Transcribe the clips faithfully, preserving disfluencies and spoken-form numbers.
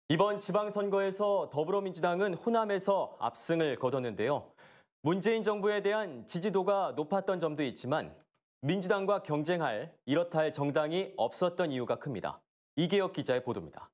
이번 지방선거에서 더불어민주당은 호남에서 압승을 거뒀는데요. 문재인 정부에 대한 지지도가 높았던 점도 있지만 민주당과 경쟁할 이렇다 할 정당이 없었던 이유가 큽니다. 이계혁 기자의 보도입니다.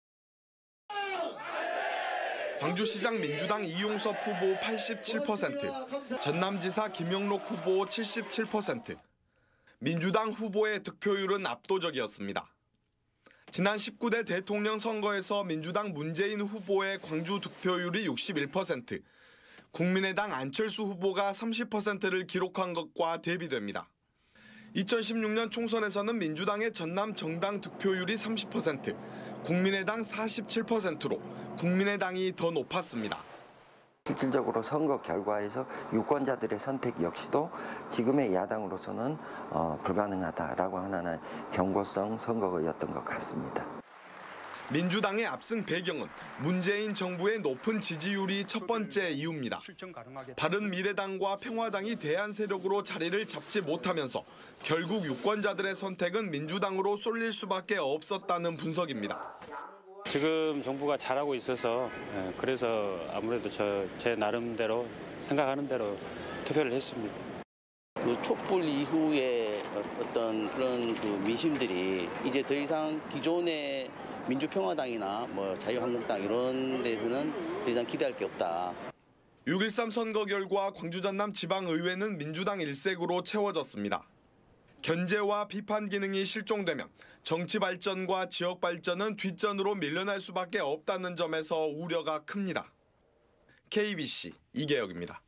광주시장 민주당 이용섭 후보 팔십칠 퍼센트, 전남지사 김영록 후보 칠십칠 퍼센트, 민주당 후보의 득표율은 압도적이었습니다. 지난 십구 대 대통령 선거에서 민주당 문재인 후보의 광주 득표율이 육십일 퍼센트, 국민의당 안철수 후보가 삼십 퍼센트를 기록한 것과 대비됩니다. 이천십육 년 총선에서는 민주당의 전남 정당 득표율이 삼십 퍼센트, 국민의당 사십칠 퍼센트로 국민의당이 더 높았습니다. 실질적으로 선거 결과에서 유권자들의 선택 역시도 지금의 야당으로서는 어, 불가능하다라고 하는 경고성 선거였던 것 같습니다. 민주당의 압승 배경은 문재인 정부의 높은 지지율이 첫 번째 이유입니다. 바른미래당과 평화당이 대안 세력으로 자리를 잡지 못하면서 결국 유권자들의 선택은 민주당으로 쏠릴 수밖에 없었다는 분석입니다. 지금 정부가 잘하고 있어서 그래서 아무래도 저 제 나름대로 생각하는 대로 투표를 했습니다. 그 촛불 이후에 어떤 그런 그 민심들이 이제 더 이상 기존의 민주평화당이나 뭐 자유한국당 이런 데서는 더 이상 기대할 게 없다. 육 일삼 선거 결과 광주 전남 지방의회는 민주당 일색으로 채워졌습니다. 견제와 비판 기능이 실종되면 정치 발전과 지역 발전은 뒷전으로 밀려날 수밖에 없다는 점에서 우려가 큽니다. 케이비씨 이계혁입니다.